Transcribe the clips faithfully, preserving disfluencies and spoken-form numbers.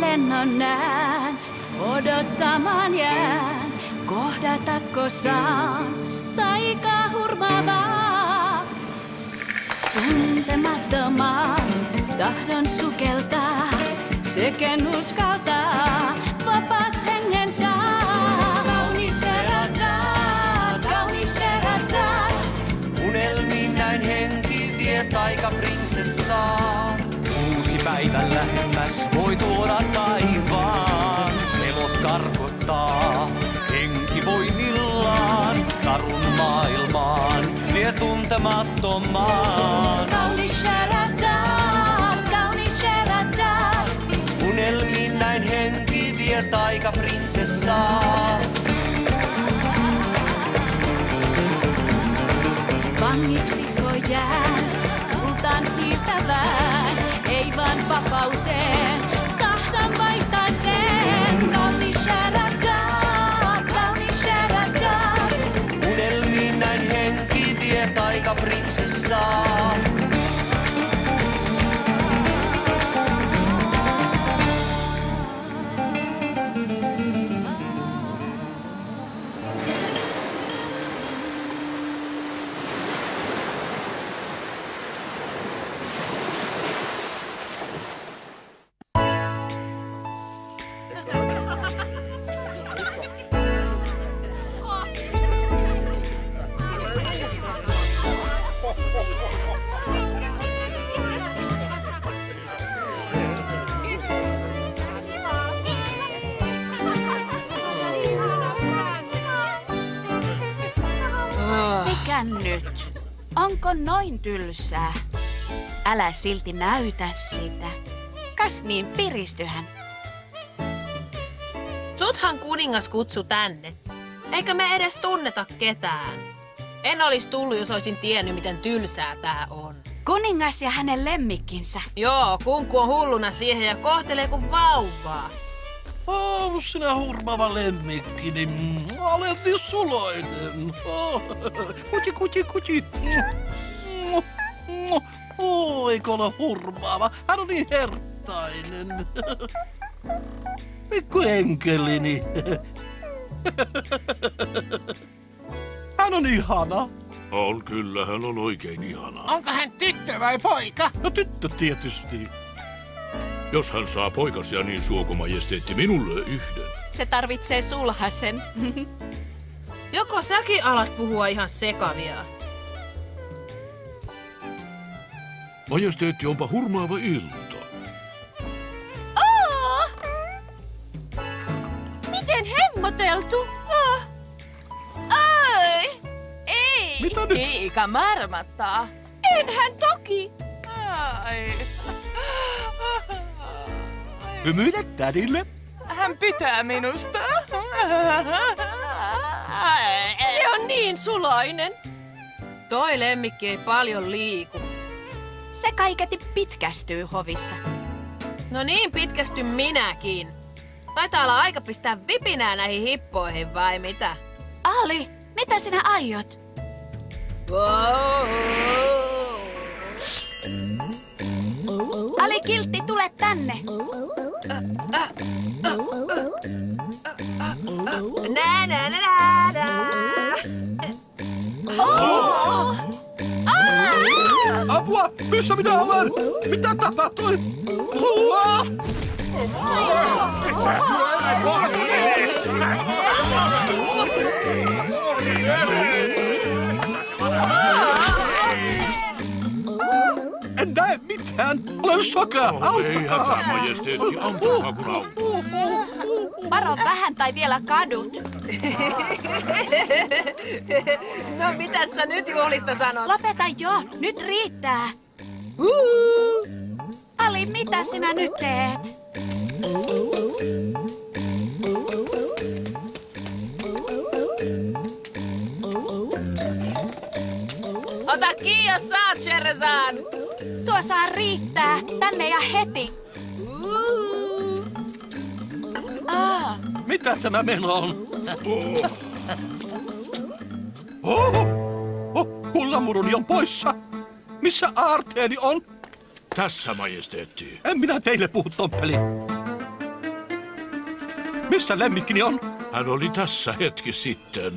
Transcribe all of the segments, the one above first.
lennon näen, odottamaan jään. Kohdatako saan, taika hurmaavaa. Tuntemattomaan tahdon sukeltaa, seken uskaltaa, vapaaks hengen saa. Kaunis Sherazad, kaunis Sherazad. Unelmiin näin henki vie taika prinsessaa. Uusi päivä lähemmäs voi tuoda taivaan. Pelot karkottaa, henki voimillaan. Tarun maailmaan, vie tuntemattomaan. Kaunis Sherazad, kaunis Sherazad. Unelmiin näin henki vie taika prinsessaa. Vangiksikko jään, kultaan kiiltävään, ei vaan vapauteen, tahdon vaihtaiseen. Kaunis Sherazad, kaunis Sherazad. Unelmiin näin henki vie taika prinsessaa. Mikä nyt? Onko noin tylsää? Älä silti näytä sitä. Kas niin piristyhän. Suthan kuningas kutsu tänne. Eikä me edes tunneta ketään. En olisi tullut, jos olisin tiennyt, miten tylsää tää on. Kuningas ja hänen lemmikkinsä. Joo, kunku on hulluna siihen ja kohtelee kuin vauvaa. Oh, sinä hurmaava lemmikkini. Mm, olet niin suloinen. Oh, kuti, kuti, kuti. Mm, mm, oh, eikö ole hurmaava? Hän on niin hertainen. Pikku enkelini. Hän on ihana. On kyllä, hän on oikein ihana. Onko hän tyttö vai poika? No tyttö tietysti. Jos hän saa poikasia, niin suoko majesteetti minulle yhden. Se tarvitsee sulhasen. Joko säkin alat puhua ihan sekavia? Majesteetti, onpa hurmaava ilta. Oh! Miten hemmoteltu? Oh! Ai! Ei! Mitä nyt? Eikä märmättää. Enhän toki! Ai. Hymyile tädille. Hän pitää minusta. Se on niin suloinen. Toi lemmikki ei paljon liiku. Se kaiketi pitkästyy hovissa. No niin pitkästy minäkin. Taitaa olla aika pistää vipinää näihin hippoihin vai mitä? Ali, mitä sinä aiot? Wow. Ali Kiltti, tule tänne. Nä, nä, nä, nä, nä. Oh! Apua! Missä minä olen? Mitä tapahtui? Oh! En näe mitään. Olen sokea. Oh, ei hätää, majesteetti. Antakaa kun auttaa. Varo vähän tai vielä kadut. No mitäs sä nyt juhlista sanot? Lopeta jo, nyt riittää. Ali, mitä sinä nyt teet? Ota kiinni, jos saat, Sherazad. Tuo saa riittää. Tänne ja heti. Ah. Mitä tämä meno on? Oh, oh, kullamuruni on poissa. Missä aarteeni on? Tässä, majesteetti. En minä teille puhu, Tomppeli. Missä lemmikkini on? Hän oli tässä hetki sitten.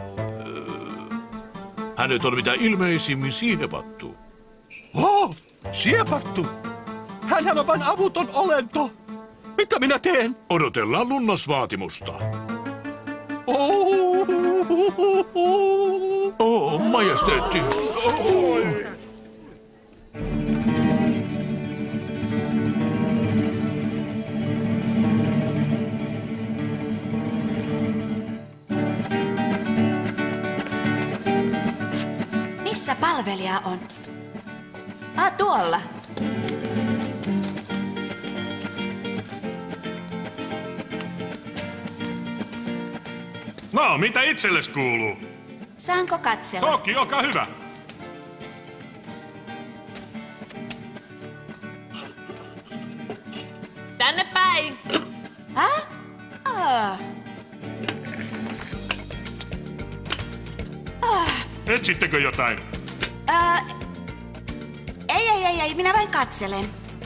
Hänet on mitä ilmeisimmin siepattu. Oh, siepattu. Hänhän on vain avuton olento. Mitä minä teen? Odotellaan lunnasvaatimusta. Oh, oh majesteetti. Oh. Missä palvelija on? Ah, tuolla. No, mitä itsellesi kuuluu? Saanko katsella? Toki, olkaa hyvä. Tänne päin. Häh? Ah. Ah. Etsittekö jotain? Äh, ei, ei, ei, ei, minä vain katselen.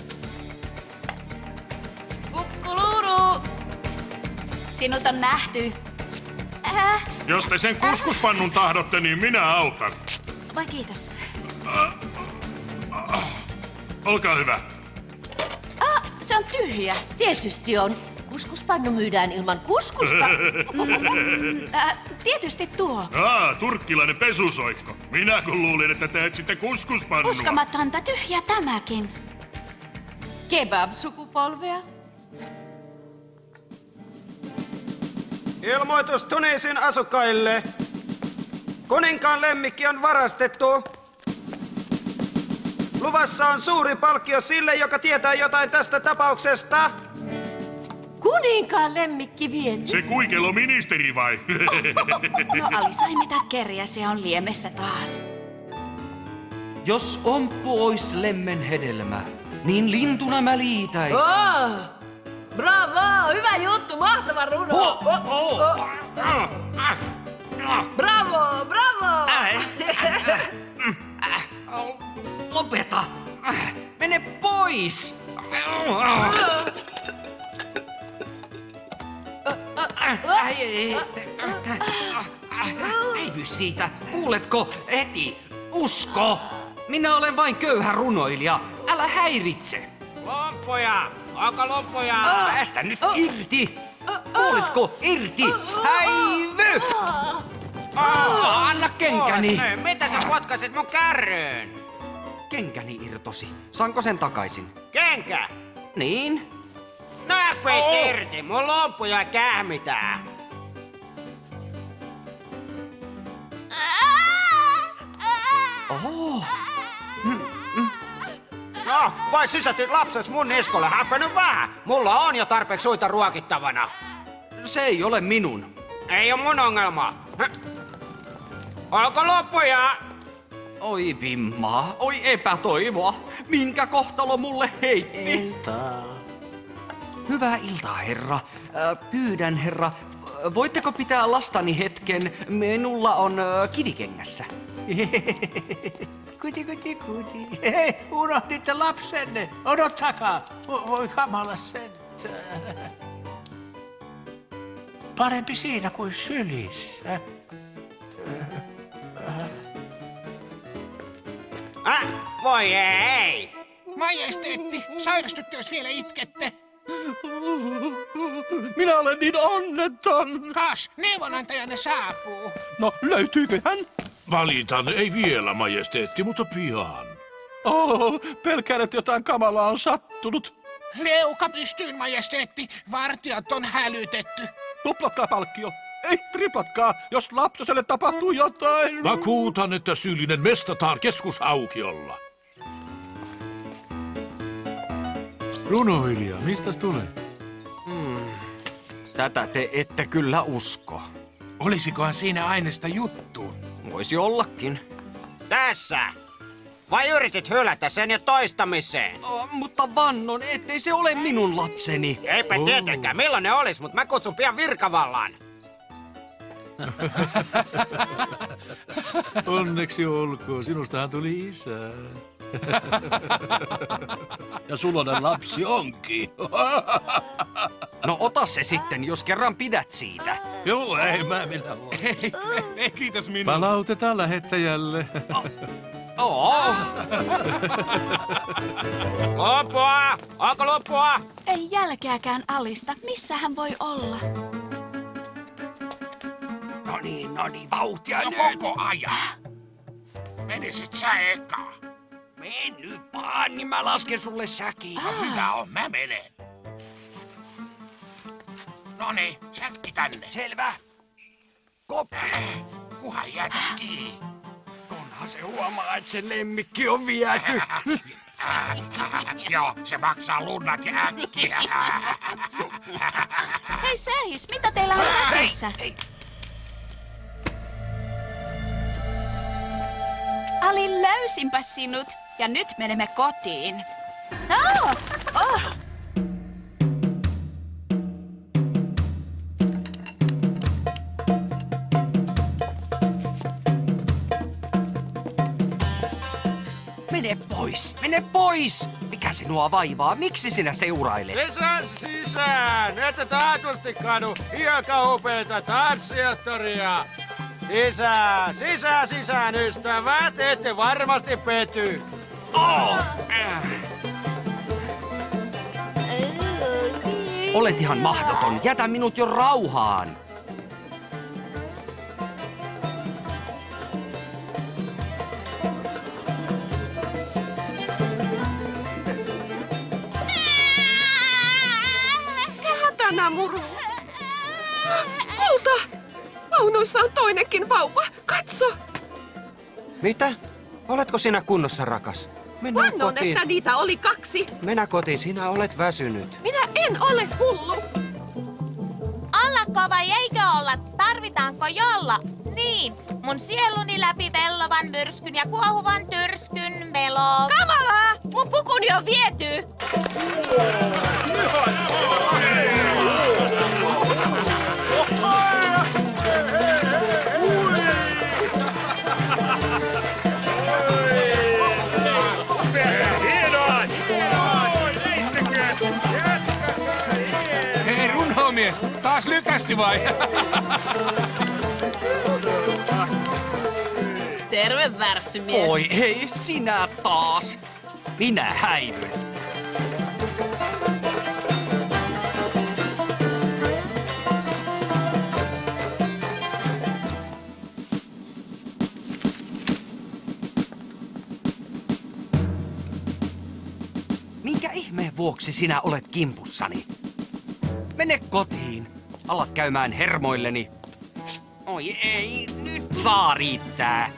Kukkuluru! Sinut on nähty. Äh. Jos te sen kuskuspannun tahdotte, niin minä autan. Voi kiitos. Äh, äh, olkaa hyvä. Ah, se on tyhjä. Tietysti on. Kuskuspannu myydään ilman kuskusta. äh, tietysti tuo. Aa, turkkilainen pesusoikko. Minä kun luulin, että te etsitte kuskuspannua. Uskomatonta, tyhjä tämäkin. Kebab-sukupolvea. Ilmoitus Tuneisin asukkaille. Kuninkaan lemmikki on varastettu. Luvassa on suuri palkkio sille, joka tietää jotain tästä tapauksesta. Kuninkaan lemmikki viety. Se kuikelo ministeri vai? No Ali sai mitä kerjä, se on liemessä taas. Jos omppu ois lemmen hedelmä, niin lintuna mä liitäis. Oh! Bravo! Hyvä juttu! Mahtava runo! Oh, oh, oh. Oh. Bravo! Bravo! Lopeta! Mene pois! Häivy siitä! Kuuletko heti? Usko! Minä olen vain köyhä runoilija. Älä häiritse! Loppuja! Onko loppuja? Päästä nyt irti! Kuulitko? Irti! Häivy! Anna kenkäni! Mitä sä potkasit mun kärryyn? Kenkäni irtosi. Saanko sen takaisin? Kenkä? Niin? Näpit oh. irti! Mun loppuja kähmitää! Oho! No, vai sysätit lapses mun niskolle? Häppänyt vähän! Mulla on jo tarpeeksi suita ruokittavana. Se ei ole minun. Ei oo mun ongelma. Onko loppuja? Oi vimmaa, oi epätoivoa. Minkä kohtalo mulle heitti? Iltaa. Hyvää iltaa, herra. Äh, pyydän, herra, voitteko pitää lastani hetken? Minulla on äh, kivikengässä. Kuti, kuti, kuti. Hei, unohditte lapsenne. Odottakaa. Voi kamala sentään. Parempi siinä kuin sylissä. Äh, voi ei! Majesteetti, sairastutte, jos vielä itkette. Minä olen niin onneton. Kas, neuvonantajanne saapuu. No, löytyykö hän? Valitan, ei vielä, majesteetti, mutta pian. Oh, pelkään, että jotain kamalaa on sattunut. Leuka pystyyn, majesteetti. Vartijat on hälytetty. Tuplatkaa palkkio. Ei triplatkaa, jos lapsoselle tapahtuu jotain. Vakuutan, että syyllinen mestataan keskusaukiolla. Runoilija, mistäs tulet? Hmm. Tätä te ette kyllä usko. Olisikohan siinä aineesta juttuun? Voisi ollakin. Tässä! Vai yritit hylätä sen jo toistamiseen? Oh, mutta vannon, ettei se ole minun lapseni. Eipä oh. tietenkään, millainen olis, mutta mä kutsun pian virkavallaan. Onneksi olkoon, sinustahan tuli isä. Ja suloinen lapsi onkin. No ota se sitten, jos kerran pidät siitä. Joo, ei mä millään voi. Ei, ei kiitos minun. Palautetaan lähettäjälle. Oh. Loppua! Onko loppua? Ei jälkeäkään Alista. Missä hän voi olla? No niin, no niin, vauhtia no, nyt. koko ajan. Menisit sä eka? Men nyt vaan, niin mä lasken sulle säkin. No hyvä on, mä menen. Noniin, säkki tänne. Selvä. Koppi. Äh, kuhan jäätäs kiinni. Onhan se huomaa, että se lemmikki on viety. Joo, se maksaa lunnat ja äkkiä. Hei Sähis, mitä teillä on säkissä? Hei, Ali, löysinpä sinut. Ja nyt menemme kotiin. Oh, oh. Mene pois, mene pois! Mikä sinua vaivaa? Miksi sinä seurailet? Sisään, sisään! Ette taatusti kadu hiekaupeita tanssiattoria. Sisään, sisään, sisään, ystävät! Ette varmasti pety. Oh. Äh. Olet ihan mahdoton. Jätä minut jo rauhaan. Muru. Kulta! Vaunuissa on toinenkin vauva. Katso! Mitä? Oletko sinä kunnossa, rakas? Mennään Vannon, kotiin. että niitä oli kaksi. Mennä kotiin, sinä olet väsynyt. Minä en ole hullu. Ollako vai eikö olla? Tarvitaanko jolla? Niin, mun sieluni läpi vellovan myrskyn ja kuohuvan tyrskyn melo. Kamalaa! Mun pukuni on viety! Hei, runhomies! Taas lykästi vai? Terve, värssymies. Oi hei, sinä taas. Minä häivyn. Minkä ihmeen vuoksi sinä olet kimpussani? Mene kotiin. Ala käymään hermoilleni. Oi ei, nyt saa riittää.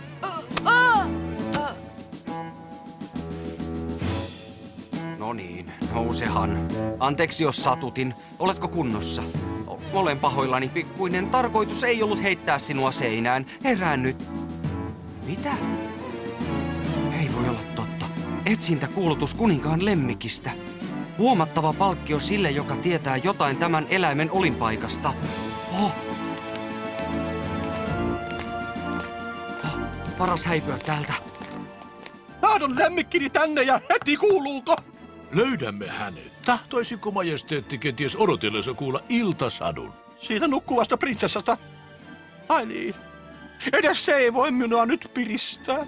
No niin, nousehan. Anteeksi jos satutin. Oletko kunnossa? Olen pahoillani, pikkuinen. Tarkoitus ei ollut heittää sinua seinään. Herään nyt. Mitä? Ei voi olla totta. Etsintäkuulutus kuninkaan lemmikistä. Huomattava palkkio sille, joka tietää jotain tämän eläimen olinpaikasta. Oh. Oh. Paras häipyä täältä. Tahdon lemmikkini tänne ja heti kuuluuko? Löydämme hänet. Tahtoisiko majesteetti kenties odotellessa kuulla iltasadun? Siitä nukkuvasta prinsessasta. Ai niin. Edes se ei voi minua nyt piristää.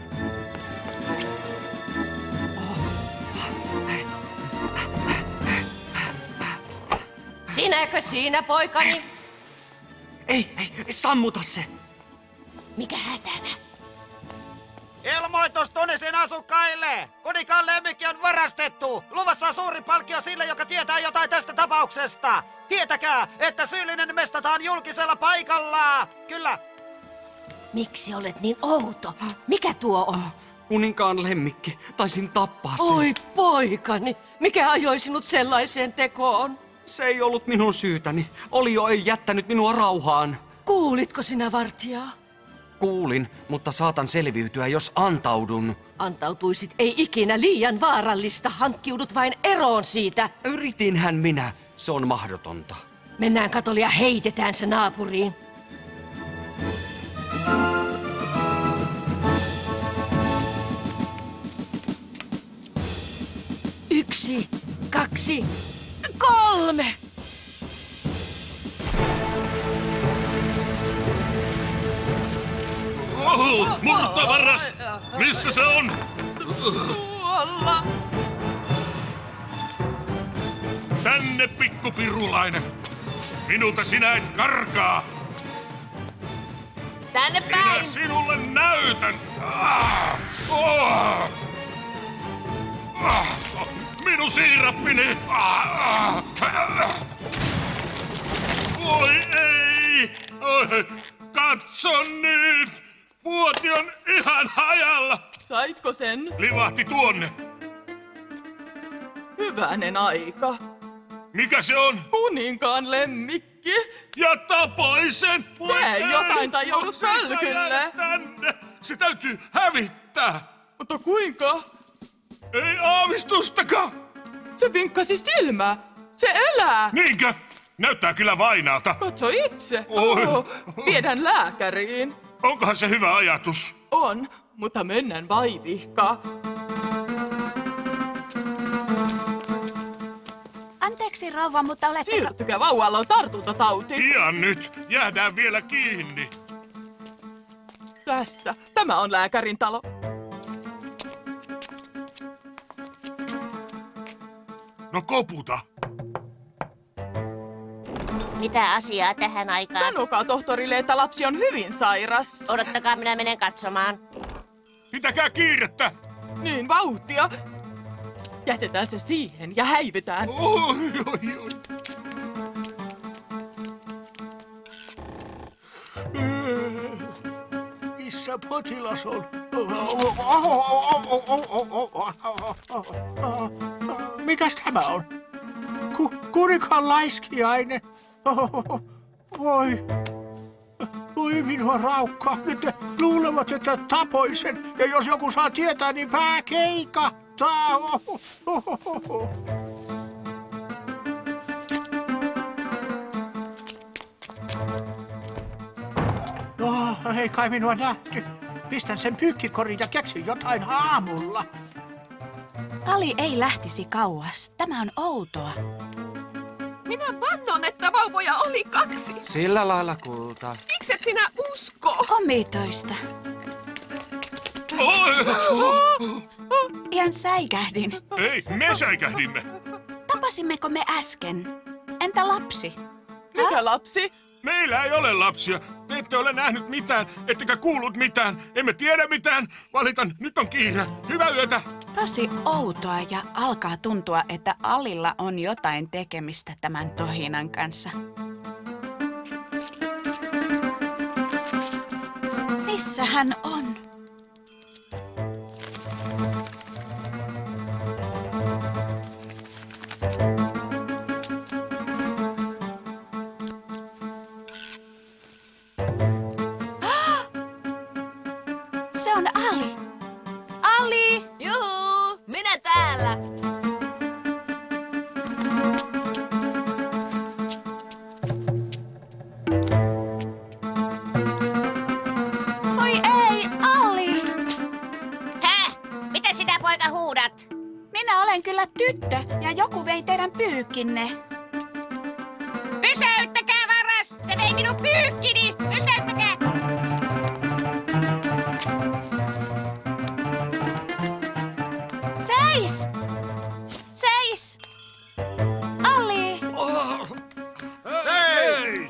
Sinäkö siinä, poikani? Ei, ei, sammuta se. Mikä hätänä? Ilmoitus Tunisin asukkaille! Kuninkaan lemmikki on varastettu! Luvassa on suuri palkkio sille, joka tietää jotain tästä tapauksesta! Tietäkää, että syyllinen mestataan julkisella paikalla! Kyllä! Miksi olet niin outo? Mikä tuo on? Kuninkaan lemmikki. Taisin tappaa sen. Oi poikani, mikä ajoi sinut sellaiseen tekoon? Se ei ollut minun syytäni. Olio ei jättänyt minua rauhaan. Kuulitko sinä, vartijaa? Kuulin, mutta saatan selviytyä, jos antaudun. Antautuisit ei ikinä liian vaarallista. Hankkiudut vain eroon siitä. Yritinhän minä. Se on mahdotonta. Mennään katolle ja heitetään se naapuriin. Yksi, kaksi, kolme. Murtovarras! Missä se on? Tuolla! Tänne, pikkupirulainen! Minulta sinä et karkaa! Tänne päin! Minä sinulle näytän! Ah! Oh! Ah! Minun siirappini! Ah! Ah! Voi ei! Oi, katso nyt! Vuoti on ihan hajalla! Saitko sen? Livahti tuonne. Hyvänen aika. Mikä se on? Kuninkaan lemmikki. Ja tapoi sen! Tee jotain tai joudut pölkylle. Tänne! Se täytyy hävittää! Mutta kuinka? Ei aavistustakaan! Se vinkkasi silmää. Se elää. Niinkö? Näyttää kyllä vainaalta. Katso itse. Oi. Oh, viedään lääkäriin. Onkohan se hyvä ajatus? On, mutta mennään vaivihkaa. Anteeksi rouva, mutta oletko... Siirtykää, vauvalla on tartuntatauti. Pian nyt. Jäädään vielä kiinni. Tässä. Tämä on lääkärin talo. No koputa. Mitä asiaa tähän aikaan? Sanokaa tohtorille, että lapsi on hyvin sairas. Odottakaa, minä menen katsomaan. Pitäkää kiirettä. Niin, vauhtia. Jätetään se siihen ja häivytään. Oi, oi, oi. Missä potilas on? Mikäs tämä on? Ku, kuninkaan laiskiainen. Voi. Voi minua raukkaa. Nyt ne luulevat, että tapoin sen. Ja jos joku saa tietää, niin pää keikahtaa. Oh, ei kai minua nähty. Pistän sen pyykkikorin ja keksin jotain aamulla. Ali ei lähtisi kauas. Tämä on outoa. Minä vannon, että vauvoja oli kaksi. Sillä lailla, kulta. Mikset sinä usko? Omitoista. Ihan säikähdin. Ei, me säikähdimme. Tapasimmeko me äsken? Entä lapsi? Mikä lapsi? Meillä ei ole lapsia. Te ette ole nähnyt mitään, ettekä kuullut mitään. Emme tiedä mitään. Valitan, nyt on kiire. Hyvää yötä. Tosi outoa ja alkaa tuntua, että Alilla on jotain tekemistä tämän tohinan kanssa. Missä hän on? Se on Ali. Ali! Juhu, minä täällä. Oi ei, Ali! Häh? Mitä sinä poika huudat? Minä olen kyllä tyttö ja joku vei teidän pyykkinne. Pysäyttäkää, varas! Se vei minun pyykkini! Pysäyttäkää! Seis! Seis! Ali! Oh. Hei!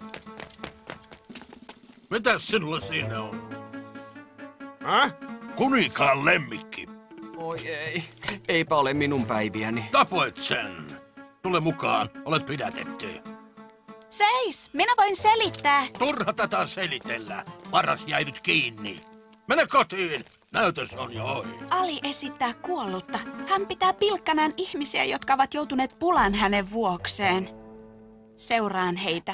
Mitäs sinulla siinä on? Häh? Kuninkaan lemmikki. Oi ei, eipä ole minun päiviäni. Tapoit sen. Tule mukaan, olet pidätetty. Seis! Minä voin selittää. Turha tätä selitellä. Varas jäi nyt kiinni. Mene kotiin. Näytös on jo ohi. Ali esittää kuollutta. Hän pitää pilkkanään ihmisiä, jotka ovat joutuneet pulaan hänen vuokseen. Seuraan heitä.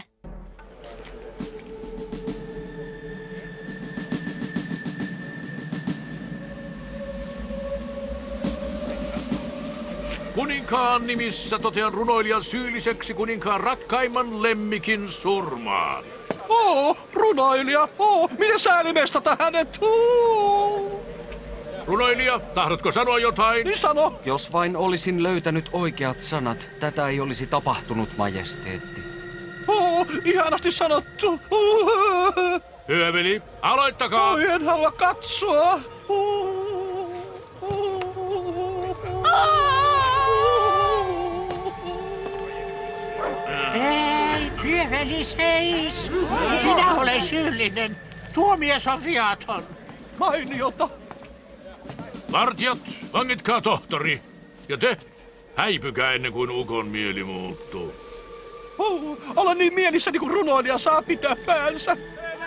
Kuninkaan nimissä totean runoilijan syylliseksi kuninkaan rakkaimman lemmikin surmaan. Oo, runoilija! Oo, minä sääli mestata hänet! Oo. Runoilija, tahdotko sanoa jotain? Niin sano! Jos vain olisin löytänyt oikeat sanat, tätä ei olisi tapahtunut, majesteetti. Oo, ihanasti sanottu! Oo. Pyöveli, aloittakaa! Oi, en halua katsoa. Ei, Pyöveli, seis! Minä olen syyllinen. Tuo mies on viaton. Mainiota. Vartijat, vangitkaa tohtori. Ja te, häipykää ennen kuin ukon mieli muuttuu. Oh, olen niin mielissäni, kun runoilija saa pitää päänsä.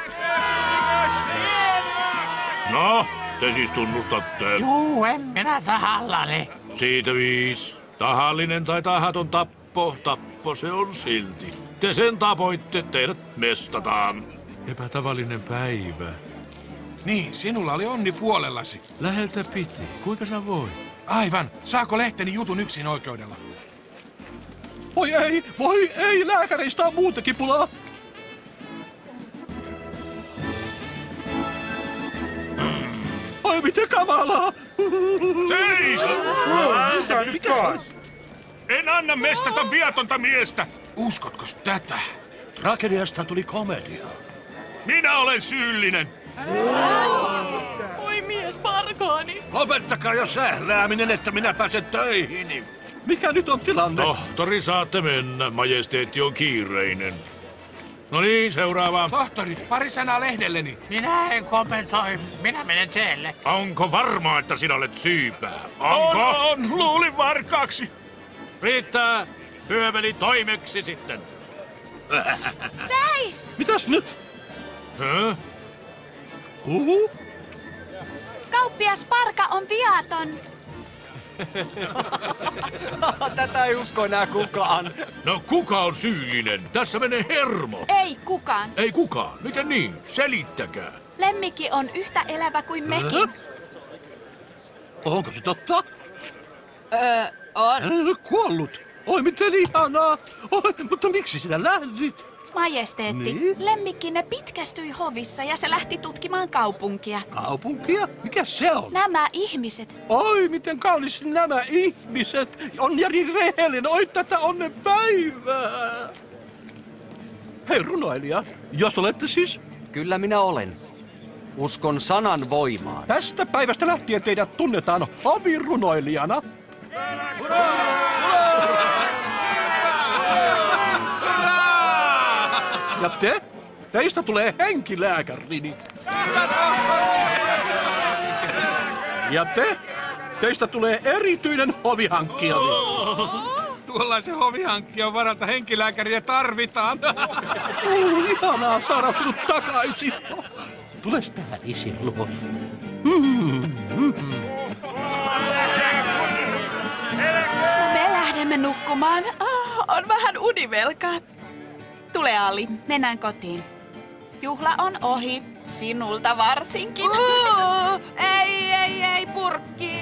No, te siis tunnustatte. Juu, en minä tahallani. Siitä viis. Tahallinen tai tahaton tappo, tappo se on silti. Te sen tapoitte, teidät mestataan. Epätavallinen päivä. Niin, sinulla oli onni puolellasi. Läheltä piti. Kuinka sinä voi? Aivan. Saako lehteni jutun yksin oikeudella? Voi ei, voi ei, lääkäreistä on muutenkin pulaa. Oi, miten kamalaa. Seis! Mitä, mikä se on? En anna mestata viatonta miestä. Uskotko tätä? Tragediasta tuli komedia. Minä olen syyllinen. Oi mies parkaani. Lopettakaa jo sählääminen, että minä pääsen töihin. Mikä nyt on tilanne? Tohtori, saatte mennä. Majesteetti on kiireinen. No niin, seuraava. Tohtori, pari sanaa lehdelleni. Minä en kommentoi. Minä menen teelle. Onko varmaa, että sinä olet syypää? Onko? On, on. Luulin varkaaksi. Riittää. Pyöveli toimeksi sitten. Seis! Mitäs nyt? Hä? Uhu? Kauppias Parka on viaton. Tätä ei usko enää kukaan. No kuka on syyllinen? Tässä menee hermo. Ei kukaan. Ei kukaan. Miten niin? Selittäkää. Lemmikki on yhtä elävä kuin mekin. Onko se totta? Öö, on. Hän ei ole kuollut. Oi, miten ihanaa. Oi, mutta miksi sinä lähdit? Majesteetti, Niin? lemmikkinne pitkästyi hovissa ja se lähti tutkimaan kaupunkia. Kaupunkia? Mikä se on? Nämä ihmiset. Oi, miten kaunis nämä ihmiset. On Jari rehellinen. Oi, tätä onnenpäivää. Hei, runoilija, jos olette siis... Kyllä minä olen. Uskon sanan voimaan. Tästä päivästä lähtien teidät tunnetaan hovirunoilijana. Ja te? Teistä tulee henkilääkärini. Ja te? Teistä tulee erityinen hovihankkijani. Tuollaisen hovihankkijan varalta henkilääkäriä tarvitaan. Uh, ihanaa saada sinut takaisin. Tules tähän isin luo. No me lähdemme nukkumaan. Oh, on vähän univelkaa. Tule Ali, mennään kotiin. Juhla on ohi, sinulta varsinkin. Uh, ei, ei, ei, purkki.